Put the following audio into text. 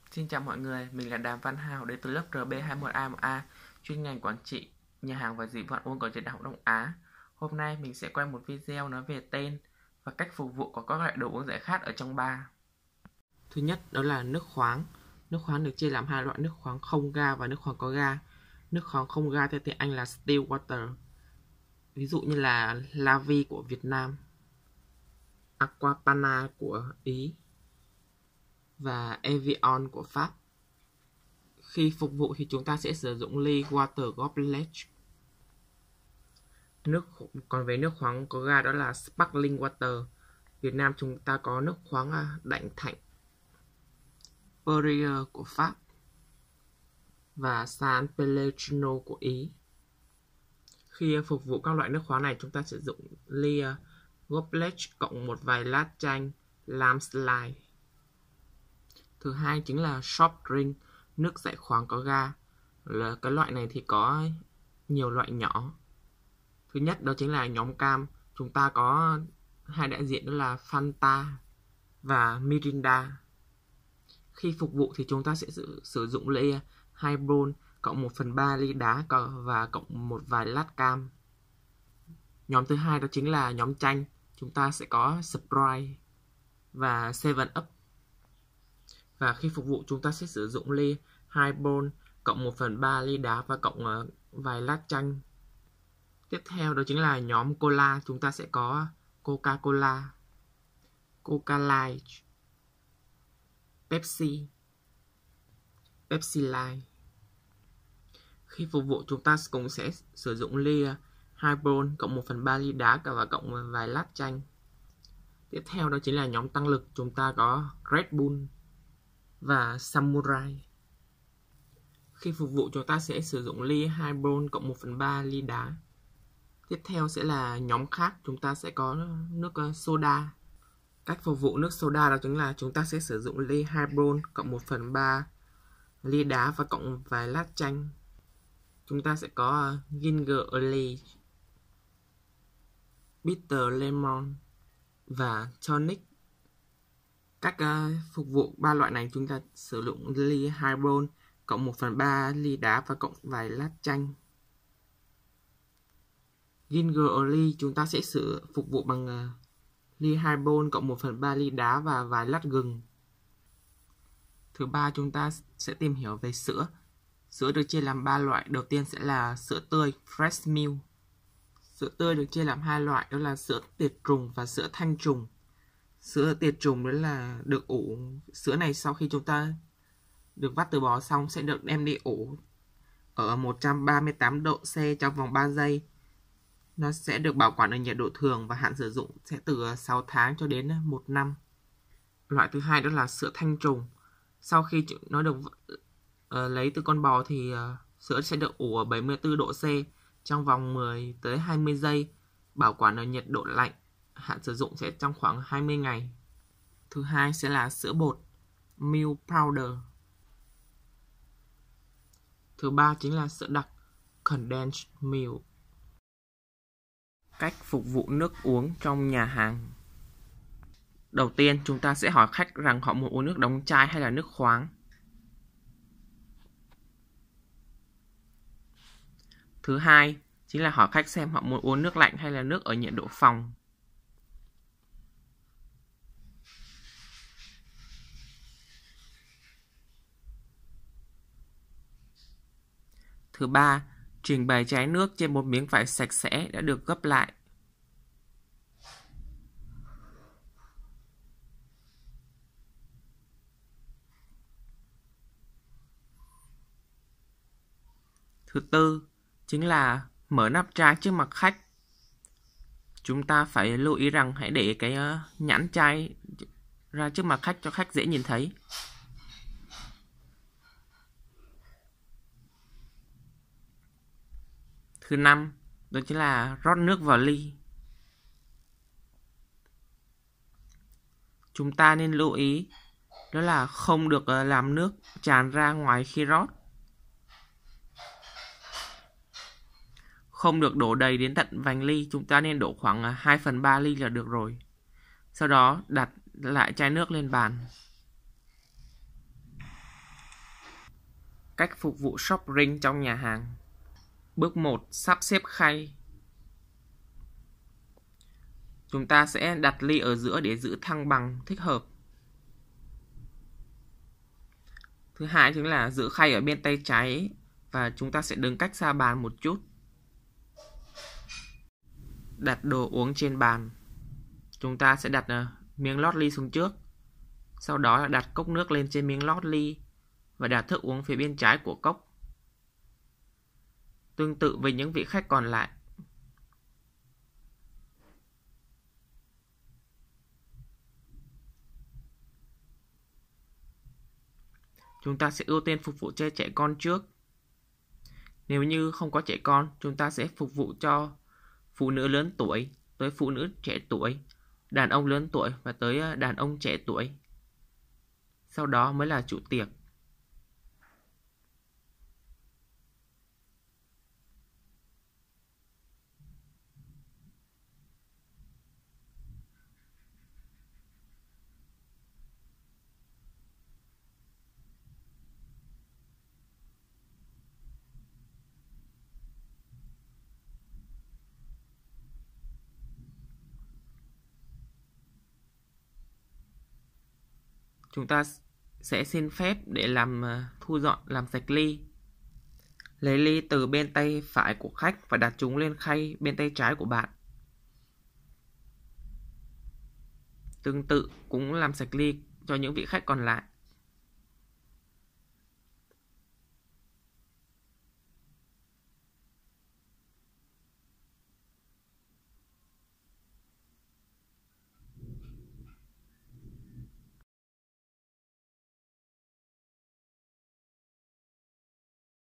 Xin chào mọi người, mình là Đàm Văn Hào đến từ lớp RB21A1A, chuyên ngành quản trị, nhà hàng và dịch vụ ăn uống của trường Đại học Đông Á. Hôm nay mình sẽ quay một video nói về tên và cách phục vụ của các loại đồ uống giải khát ở trong bar. Thứ nhất đó là nước khoáng. Nước khoáng được chia làm hai loại: nước khoáng không ga và nước khoáng có ga. Nước khoáng không ga theo tiếng Anh là still water, ví dụ như là La Vie của Việt Nam, Aqua Panna của Ý và Evian của Pháp. Khi phục vụ thì chúng ta sẽ sử dụng ly water goblet. Còn về nước khoáng có ga đó là sparkling water. Việt Nam chúng ta có nước khoáng Đảnh Thạnh, Perrier của Pháp và San Pellegrino của Ý. Khi phục vụ các loại nước khoáng này, chúng ta sử dụng ly goblet cộng một vài lát chanh lam slide. Thứ hai chính là soft drink, nước giải khoáng có ga. Cái loại này thì có nhiều loại nhỏ. Thứ nhất đó chính là nhóm cam. Chúng ta có hai đại diện đó là Fanta và Mirinda. Khi phục vụ thì chúng ta sẽ sử dụng ly Highball cộng 1/3 ly đá và cộng một vài lát cam. Nhóm thứ hai đó chính là nhóm chanh. Chúng ta sẽ có Sprite và 7up. Và khi phục vụ chúng ta sẽ sử dụng ly Highball cộng 1/3 ly đá và cộng vài lát chanh. Tiếp theo đó chính là nhóm cola. Chúng ta sẽ có Coca-Cola, Coca Light, Pepsi, Pepsi Light. Khi phục vụ chúng ta cũng sẽ sử dụng ly Highball cộng 1/3 ly đá và cộng vài lát chanh. Tiếp theo đó chính là nhóm tăng lực. Chúng ta có Red Bull và Samurai. Khi phục vụ chúng ta sẽ sử dụng ly Highball cộng 1/3 ly đá. Tiếp theo sẽ là nhóm khác. Chúng ta sẽ có nước soda. Cách phục vụ nước soda đó chính là chúng ta sẽ sử dụng ly Highball cộng 1/3 ly đá và cộng vài lát chanh. Chúng ta sẽ có Ginger Ale, Bitter Lemon và Tonic. Cách phục vụ ba loại này chúng ta sử dụng ly Highball cộng 1/3 ly đá và cộng vài lát chanh. Ginger Ale chúng ta sẽ phục vụ bằng ly Highball cộng 1/3 ly đá và vài lát gừng. Thứ ba chúng ta sẽ tìm hiểu về sữa. Sữa được chia làm 3 loại. Đầu tiên sẽ là sữa tươi fresh milk. Sữa tươi được chia làm hai loại, đó là sữa tiệt trùng và sữa thanh trùng. Sữa tiệt trùng đó là được ủ. Sữa này sau khi chúng ta được vắt từ bò xong sẽ được đem đi ủ ở 138 độ C trong vòng 3 giây. Nó sẽ được bảo quản ở nhiệt độ thường và hạn sử dụng sẽ từ 6 tháng cho đến 1 năm. Loại thứ hai đó là sữa thanh trùng. Sau khi nó được lấy từ con bò thì sữa sẽ được ủ ở 74 độ C trong vòng 10 tới 20 giây, bảo quản ở nhiệt độ lạnh, hạn sử dụng sẽ trong khoảng 20 ngày. Thứ hai sẽ là sữa bột milk powder. Thứ ba chính là sữa đặc condensed milk. Cách phục vụ nước uống trong nhà hàng. Đầu tiên chúng ta sẽ hỏi khách rằng họ muốn uống nước đóng chai hay là nước khoáng. Thứ hai chính là hỏi khách xem họ muốn uống nước lạnh hay là nước ở nhiệt độ phòng. Thứ ba, trình bày chai nước trên một miếng vải sạch sẽ đã được gấp lại. Thứ tư chính là mở nắp chai trước mặt khách. Chúng ta phải lưu ý rằng hãy để cái nhãn chai ra trước mặt khách cho khách dễ nhìn thấy. Thứ năm, đó chính là rót nước vào ly. Chúng ta nên lưu ý đó là không được làm nước tràn ra ngoài khi rót. Không được đổ đầy đến tận vành ly, chúng ta nên đổ khoảng 2/3 ly là được rồi. Sau đó đặt lại chai nước lên bàn. Cách phục vụ soft drink trong nhà hàng. Bước 1. Sắp xếp khay. Chúng ta sẽ đặt ly ở giữa để giữ thăng bằng thích hợp. Thứ hai chính là giữ khay ở bên tay trái và chúng ta sẽ đứng cách xa bàn một chút. Đặt đồ uống trên bàn. Chúng ta sẽ đặt miếng lót ly xuống trước. Sau đó là đặt cốc nước lên trên miếng lót ly và đặt thức uống phía bên trái của cốc. Tương tự với những vị khách còn lại. Chúng ta sẽ ưu tiên phục vụ cho trẻ con trước. Nếu như không có trẻ con, chúng ta sẽ phục vụ cho phụ nữ lớn tuổi, tới phụ nữ trẻ tuổi, đàn ông lớn tuổi và tới đàn ông trẻ tuổi. Sau đó mới là chủ tiệc. Chúng ta sẽ xin phép để thu dọn, làm sạch ly. Lấy ly từ bên tay phải của khách và đặt chúng lên khay bên tay trái của bạn. Tương tự cũng làm sạch ly cho những vị khách còn lại.